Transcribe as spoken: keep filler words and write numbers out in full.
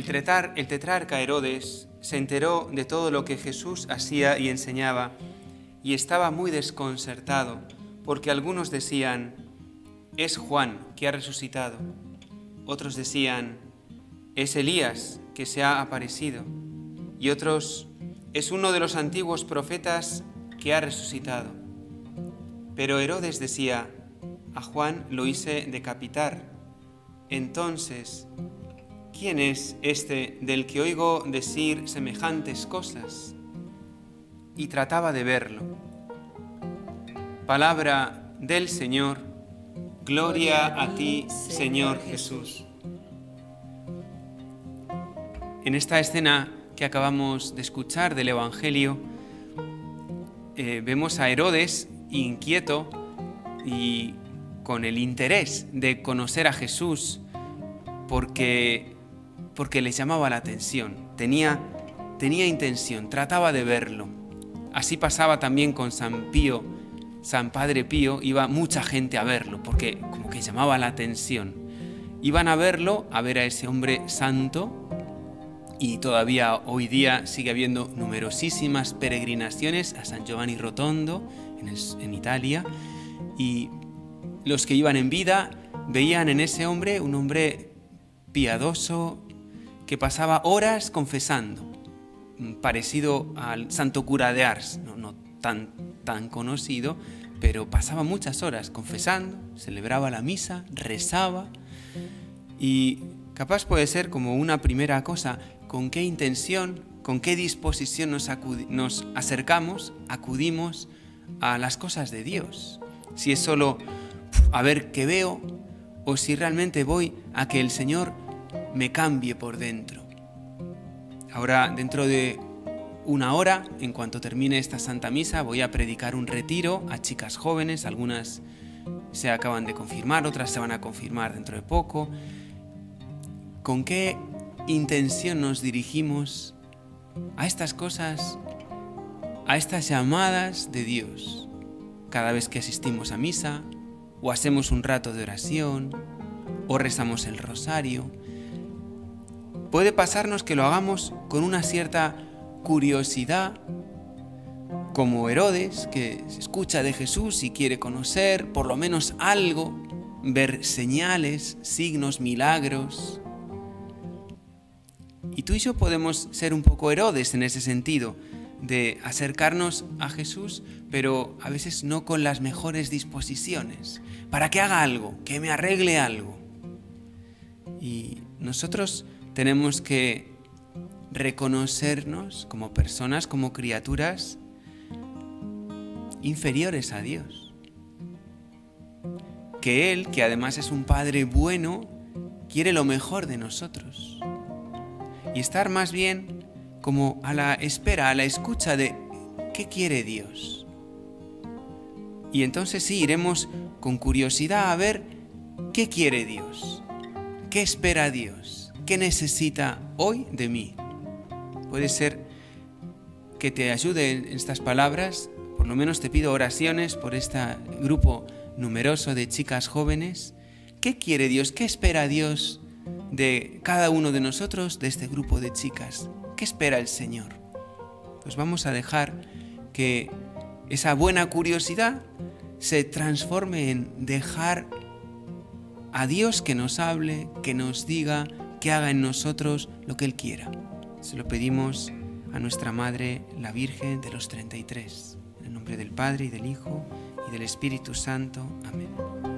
tetar- el tetrarca Herodes se enteró de todo lo que Jesús hacía y enseñaba y estaba muy desconcertado, porque algunos decían: es Juan que ha resucitado. Otros decían: es Elías que se ha aparecido. Y otros: es uno de los antiguos profetas que ha resucitado. Pero Herodes decía: a Juan lo hice decapitar. Entonces, ¿quién es este del que oigo decir semejantes cosas? Y trataba de verlo. Palabra del Señor. Gloria a ti, Señor Jesús. En esta escena que acabamos de escuchar del Evangelio, eh, vemos a Herodes inquieto y con el interés de conocer a Jesús porque, porque le llamaba la atención, tenía, tenía intención, trataba de verlo. Así pasaba también con San Pío, San Padre Pío, iba mucha gente a verlo porque como que llamaba la atención. Iban a verlo, a ver a ese hombre santo, y todavía hoy día sigue habiendo numerosísimas peregrinaciones a San Giovanni Rotondo en, el, en Italia, y los que iban en vida veían en ese hombre un hombre piadoso que pasaba horas confesando, parecido al santo cura de Ars, no, no tan, tan conocido, pero pasaba muchas horas confesando, celebraba la misa, rezaba, y capaz puede ser como una primera cosa: con qué intención, con qué disposición nos, acudi- nos acercamos, acudimos a las cosas de Dios. Si es solo a ver qué veo, o si realmente voy a que el Señor me cambie por dentro. Ahora, dentro de una hora, en cuanto termine esta Santa Misa, voy a predicar un retiro a chicas jóvenes. Algunas se acaban de confirmar, otras se van a confirmar dentro de poco. ¿Con qué intención nos dirigimos a estas cosas, a estas llamadas de Dios? Cada vez que asistimos a misa, o hacemos un rato de oración, o rezamos el rosario, puede pasarnos que lo hagamos con una cierta curiosidad, como Herodes, que se escucha de Jesús y quiere conocer por lo menos algo, ver señales, signos, milagros. Y tú y yo podemos ser un poco Herodes en ese sentido, de acercarnos a Jesús, pero a veces no con las mejores disposiciones, para que haga algo, que me arregle algo. Y nosotros tenemos que reconocernos como personas, como criaturas inferiores a Dios. Que Él, que además es un Padre bueno, quiere lo mejor de nosotros. Y estar más bien como a la espera, a la escucha de ¿qué quiere Dios? Y entonces sí, iremos con curiosidad a ver ¿qué quiere Dios? ¿Qué espera Dios? ¿Qué necesita hoy de mí? Puede ser que te ayuden estas palabras. Por lo menos te pido oraciones por este grupo numeroso de chicas jóvenes. ¿Qué quiere Dios? ¿Qué espera Dios de cada uno de nosotros, de este grupo de chicas? ¿Qué espera el Señor? Pues vamos a dejar que esa buena curiosidad se transforme en dejar a Dios que nos hable, que nos diga, que haga en nosotros lo que Él quiera. Se lo pedimos a nuestra Madre, la Virgen de los treinta y tres. En el nombre del Padre, y del Hijo, y del Espíritu Santo. Amén.